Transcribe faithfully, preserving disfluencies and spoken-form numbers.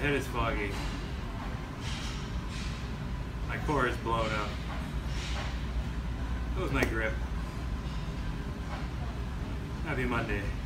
head is foggy. My core is blown up. That was my grip. Happy Monday.